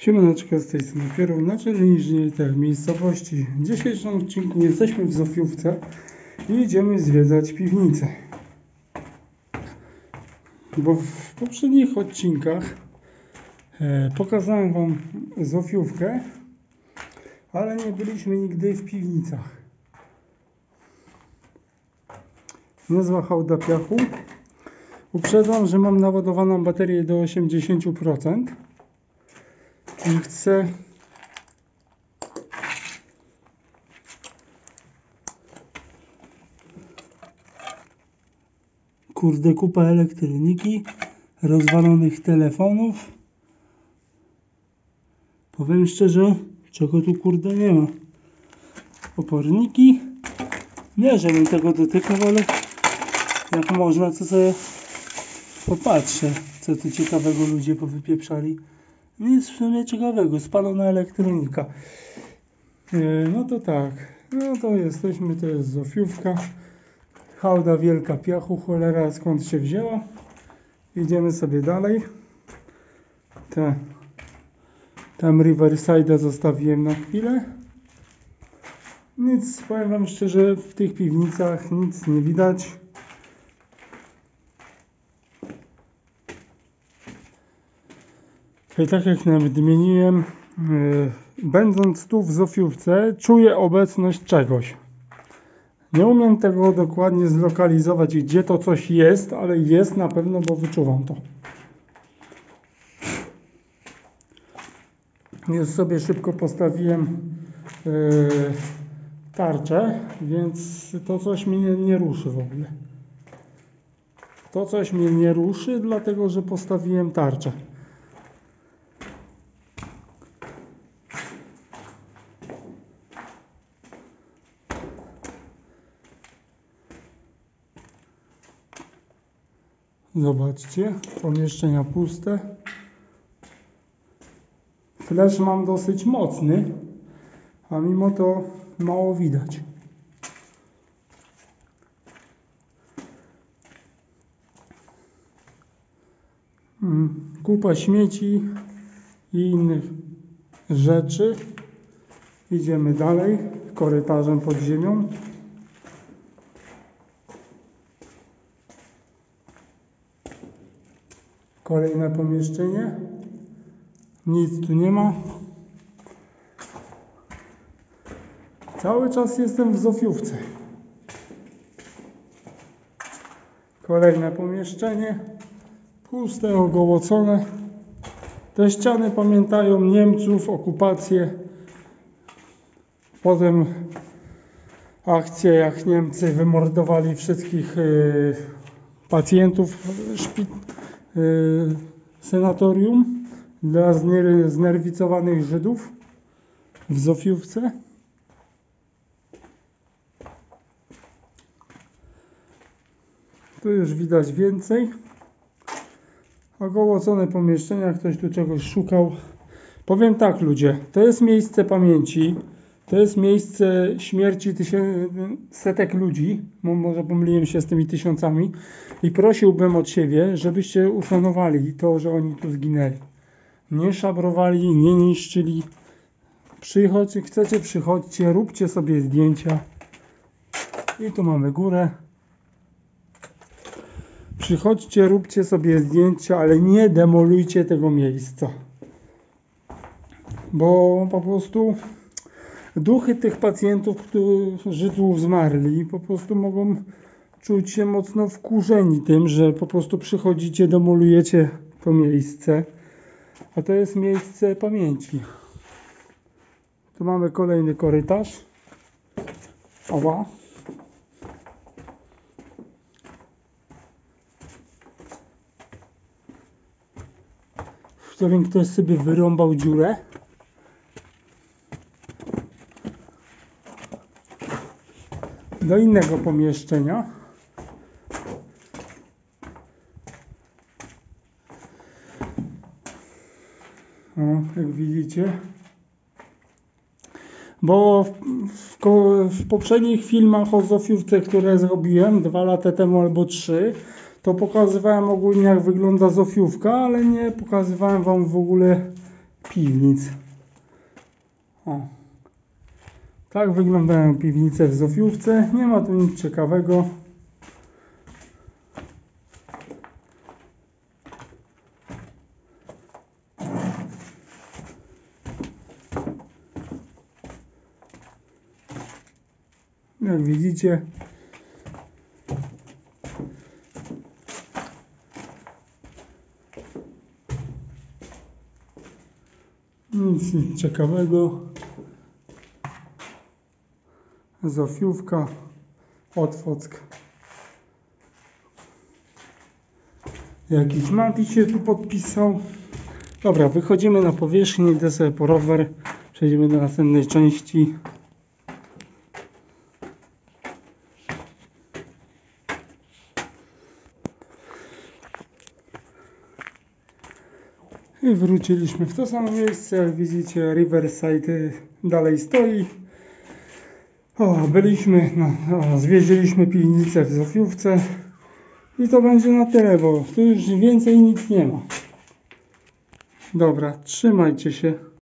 Siemaneczko, z tej strony Piotr, naczelny inżynier miejscowości. W dzisiejszym odcinku jesteśmy w Zofiówce i idziemy zwiedzać piwnicę. Bo w poprzednich odcinkach pokazałem Wam Zofiówkę, ale nie byliśmy nigdy w piwnicach. Niezła hałda piachu. Uprzedzam, że mam naładowaną baterię do 80%. I chcę kupa elektroniki, rozwalonych telefonów. Powiem szczerze, czego tu nie ma. Oporniki. Nie, żebym tego dotykał, ale jak można, to sobie popatrzę, co tu ciekawego ludzie powypieprzali. Nic w sumie ciekawego, spalona elektronika. No to tak, no to jesteśmy, to jest Zofiówka. Hałda wielka piachu, cholera skąd się wzięła. Idziemy sobie dalej. Tam Riverside'a zostawiłem na chwilę. Nic, powiem Wam szczerze, w tych piwnicach nic nie widać. I tak jak nadmieniłem, będąc tu w Zofiówce, czuję obecność czegoś. Nie umiem tego dokładnie zlokalizować, gdzie to coś jest, ale jest na pewno, bo wyczuwam to. Już sobie szybko postawiłem tarczę, więc to coś mnie nie ruszy w ogóle. To coś mnie nie ruszy, dlatego że postawiłem tarczę. Zobaczcie, pomieszczenia puste. Flash mam dosyć mocny, a mimo to mało widać. Kupa śmieci i innych rzeczy. Idziemy dalej, korytarzem pod ziemią. Kolejne pomieszczenie. Nic tu nie ma. Cały czas jestem w Zofiówce. Kolejne pomieszczenie. Puste, ogołocone. Te ściany pamiętają Niemców, okupację. Potem akcję, jak Niemcy wymordowali wszystkich pacjentów sanatorium dla znerwicowanych Żydów w Zofiówce. Tu już widać więcej. Ogołocone pomieszczenia, ktoś tu czegoś szukał. Powiem tak, ludzie, to jest miejsce pamięci, to jest miejsce śmierci setek ludzi, może pomyliłem się z tymi tysiącami, i prosiłbym od siebie, żebyście uszanowali to, że oni tu zginęli. Nie szabrowali, nie niszczyli. Chcecie, przychodźcie, róbcie sobie zdjęcia. I tu mamy górę. Przychodźcie, róbcie sobie zdjęcia, ale nie demolujcie tego miejsca. Bo po prostu duchy tych pacjentów, którzy tu zmarli, po prostu mogą czuć się mocno wkurzeni tym, że po prostu przychodzicie, demolujecie to miejsce. A to jest miejsce pamięci. Tu mamy kolejny korytarz. Oła. W którym ktoś sobie wyrąbał dziurę. Do innego pomieszczenia. O, jak widzicie. Bo w poprzednich filmach o Zofiówce, które zrobiłem 2 lata temu albo 3, to pokazywałem ogólnie, jak wygląda Zofiówka, ale nie pokazywałem Wam w ogóle piwnic. O. Tak wyglądają piwnice w Zofiówce. Nie ma tu nic ciekawego. Jak widzicie, nic ciekawego. Zofiówka, Otwock. Jakiś Mati się tu podpisał. Dobra, wychodzimy na powierzchnię, idę sobie po rower. Przejdziemy do następnej części. I wróciliśmy w to samo miejsce. Jak widzicie, Riverside dalej stoi. Zwiedziliśmy piwnicę w Zofiówce. I to będzie na tyle, bo tu już więcej nic nie ma. Dobra, trzymajcie się.